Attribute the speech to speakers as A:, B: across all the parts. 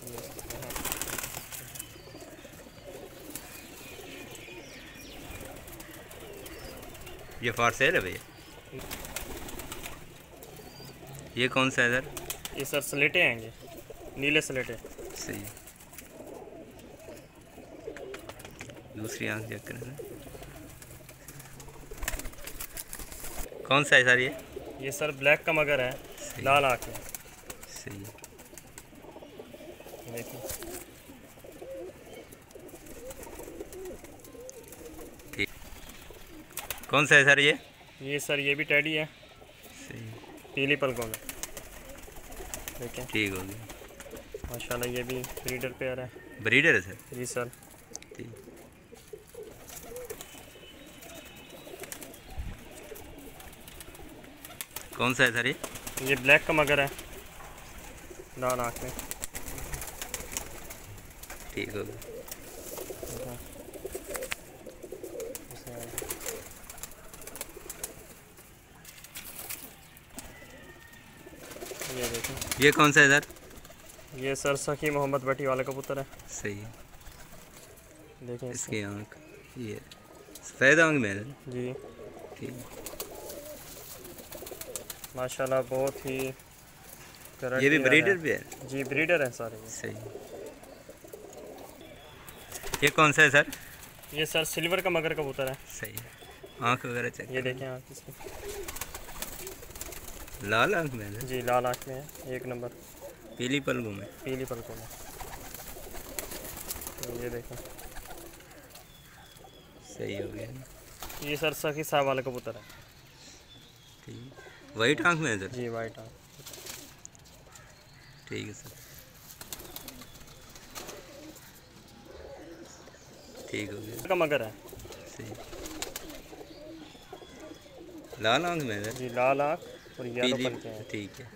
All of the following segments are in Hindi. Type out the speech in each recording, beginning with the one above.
A: ये फॉर सेल है भैया? ये कौन सा है सर?
B: ये सर स्लेटे हैं, ये नीले स्लेटे।
A: सही। दूसरी आंख चेक करें। कौन सा है सर ये?
B: ये सर ब्लैक का मगर है, लाल आँख है।
A: सही।
B: देखिए
A: ठीक। कौन सा है सर ये?
B: ये सर ये भी टैडी है,
A: सही।
B: पीली पलकों में। देखिए
A: ठीक हो गया
B: माशाल्लाह, ये भी ब्रीडर पेयर है।
A: ब्रीडर है सर?
B: जी सर।
A: ठीक। कौन सा है सर ये?
B: ये ब्लैक का मगर है, लाल आँख में।
A: ठीक हो गया।
B: ये देखिए,
A: ये कौन सा है सर?
B: ये सर सखी मोहम्मद भट्टी वाला कबूतर है।
A: सही है।
B: देखिए
A: इसकी आँख ये सफ़ेद आँख में है।
B: जी
A: ठीक।
B: माशाल्लाह बहुत ही
A: ये भी ब्रीडर भी है?
B: जी ब्रीडर है सारे ये।
A: सही। ये कौन सा है सर?
B: ये सर सिल्वर का मगर कबूतर है।
A: सही है। आँख वगैरह चेक।
B: ये देखें आँख इसकी,
A: लाल आँख में है?
B: जी लाल आँख में है, एक नंबर।
A: पीली पलकों में?
B: पीली पलकों में। तो ये देखें,
A: सही हो गया।
B: ये सर सखी साहब वाला कबूतर है।
A: ठीक। वाइट आँख में है सर?
B: जी वाइट आँख।
A: ठीक है सर। ठीक हो गया।
B: का मगर है।
A: सही। लाल आँख में है सर?
B: जी लाल आँख और येलो
A: पीली।
B: पलके हैं।
A: ठीक है।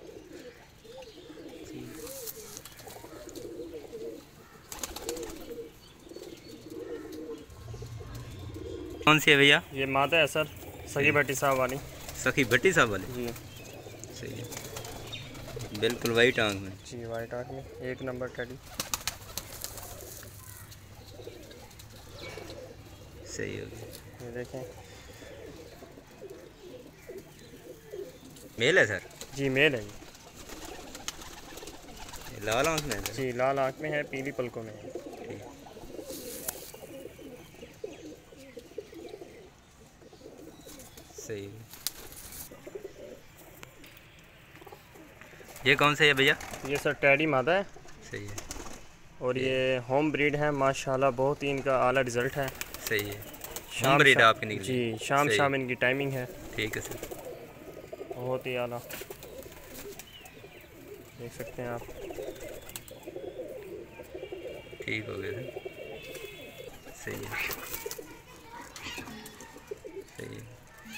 A: कौन सी है भैया?
B: ये मादा है सर, सखी भट्टी साहब वाली।
A: सखी भट्टी साहब वाले?
B: जी
A: सही है। बिल्कुल वाइट आँख में?
B: जी वाइट आँख में, एक नंबर टैडी।
A: सही हो गया।
B: ये देखें,
A: मेल है सर?
B: जी मेल है
A: ये लाल आँख में है सर?
B: जी लाल आँख में है, पीली पलकों में है।
A: ठीक। सही है। ये कौन सा है भैया?
B: ये सर टैडी मादा है
A: सही है।
B: और ये होम ब्रीड है। माशाल्लाह बहुत ही इनका आला रिज़ल्ट है।
A: सही है। होम ब्रीड आपके निकली?
B: जी शाम
A: सही।
B: शाम इनकी टाइमिंग है।
A: ठीक है सर।
B: बहुत ही आला, देख सकते हैं आप।
A: ठीक हो गया सर। सही है। सही है।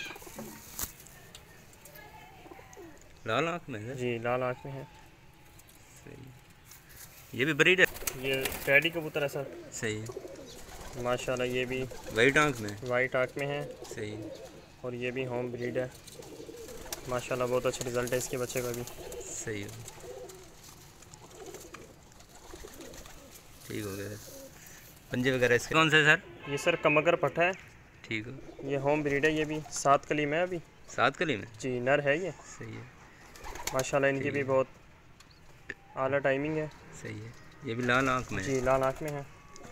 A: लाल आँख में है?
B: जी लाल आँख में है।
A: सही है। ये भी ब्रीड है?
B: ये टैडी कबूतर है सर।
A: सही है।
B: माशाल्लाह, ये भी
A: वाइट आँख में?
B: वाइट आँख में है
A: सही है।
B: और ये भी होम ब्रीड है। माशाल्लाह बहुत अच्छा रिज़ल्ट है इसके बच्चे का भी।
A: सही है। ठीक हो गया सर। पंजे वगैरह इसके कौन सा है सर?
B: ये सर कमगर पट्टा है।
A: ठीक हो।
B: ये होम ब्रीड है, ये भी 7 कली में है अभी।
A: 7 कली में?
B: जी नर है ये।
A: सही है।
B: माशाल्लाह इनकी भी बहुत आला टाइमिंग है।
A: सही है। ये भी लाल आँख में है?
B: जी लाल आँख में है।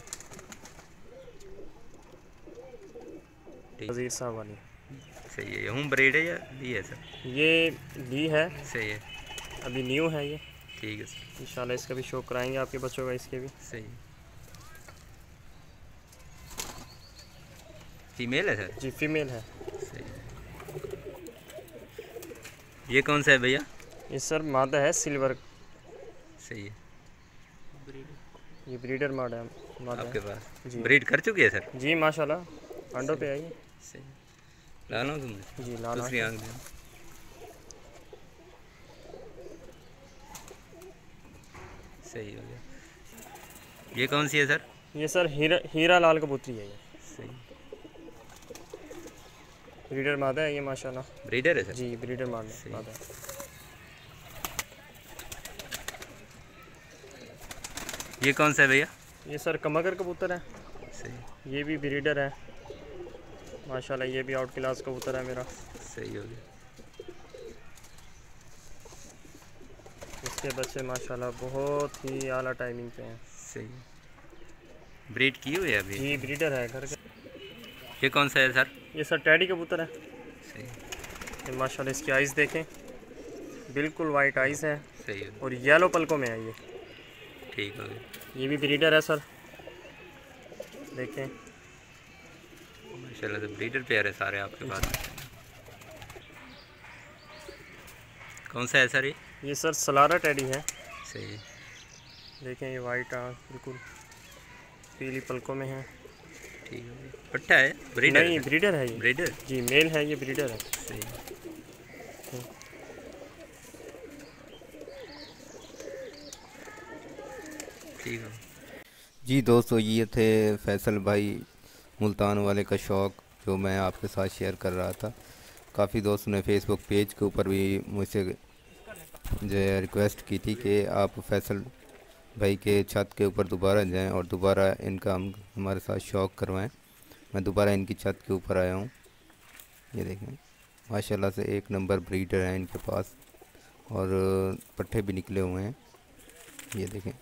B: वज़ीर साहब वाली।
A: सही है। ये होम ब्रीड है या ये है सर?
B: ये ली है,
A: सही है।
B: अभी न्यू है ये।
A: ठीक है सर।
B: इंशाल्लाह इसका भी शो कराएंगे आपके बच्चों का, इसके भी।
A: सही है। फीमेल है सर?
B: जी फीमेल है।
A: सही है। ये कौन सा है भैया?
B: ये सर मादा है सिल्वर।
A: सही है।
B: ये ब्रीडर मादा है, मादा
A: आपके
B: है।
A: पास
B: जी
A: ब्रीड कर चुकी है सर?
B: जी माशाल्लाह अंडों पे आई है।
A: सही। लाल आँख में?
B: जी लाल
A: दूसरी
B: आँख
A: आँख में? सही हो गया। ये कौन सी है सर?
B: ये सर हीरा लाल कबूतरी है ये।
A: सही।
B: ब्रीडर मादा है ये माशाल्लाह।
A: ब्रीडर है सर?
B: जी ब्रीडर मादा
A: सही।
B: मादा है।
A: ये कौन सा है भैया?
B: ये सर कमगर कबूतर है,
A: सही।
B: ये भी ब्रीडर है माशाल्लाह, ये भी आउट क्लास कबूतर है मेरा।
A: सही हो गया।
B: इसके बच्चे माशाल्लाह बहुत ही आला टाइमिंग पे हैं।
A: सही। ब्रीड की हुई है अभी?
B: जी ब्रीडर है घर के।
A: ये कौन सा है सर?
B: ये सर टैडी कबूतर है।
A: सही।
B: ये माशाल्लाह इसकी आइज़ देखें, बिल्कुल वाइट आइज़ है।
A: सही है।
B: और येलो पलकों में है ये।
A: ठीक हो गया।
B: ये भी ब्रीडर है सर, देखें
A: माशाल्लाह से ब्रीडर पेयर है सारे आपके पास। कौन सा है सर ये?
B: ये सर सलारा टैडी है।
A: सही।
B: देखें ये वाइट आँख बिल्कुल पीली पलकों में है।
A: ठीक है। पट्टा है? ब्रीडर?
B: नहीं ब्रीडर है ये।
A: ब्रीडर?
B: जी मेल है ये, ब्रीडर है।
A: सही। ठीक है जी। दोस्तों ये थे फैसल भाई मुल्तान वाले का शौक़ जो मैं आपके साथ शेयर कर रहा था। काफ़ी दोस्तों ने फेसबुक पेज के ऊपर भी मुझसे जो है रिक्वेस्ट की थी कि आप फैसल भाई के छत के ऊपर दोबारा जाएं और दोबारा इनका हम हमारे साथ शौक़ करवाएं। मैं दोबारा इनकी छत के ऊपर आया हूं। ये देखें माशाल्लाह से एक नंबर ब्रीडर है इनके पास और पट्ठे भी निकले हुए हैं। ये देखें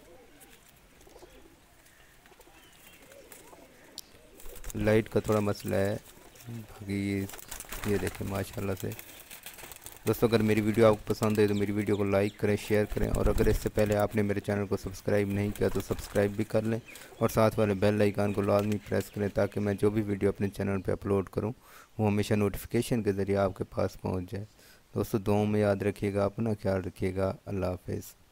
A: लाइट का थोड़ा मसला है बाकी ये देखें माशाल्लाह से। दोस्तों अगर मेरी वीडियो आपको पसंद है तो मेरी वीडियो को लाइक करें, शेयर करें और अगर इससे पहले आपने मेरे चैनल को सब्सक्राइब नहीं किया तो सब्सक्राइब भी कर लें और साथ वाले बेल आइकन को लाजमी प्रेस करें ताकि मैं जो भी वीडियो अपने चैनल पे अपलोड करूं वो हमेशा नोटिफिकेशन के ज़रिए आपके पास पहुंच जाए। दोस्तों दुआओं में याद रखिएगा, अपना ख्याल रखिएगा। अल्लाह हाफ़िज़।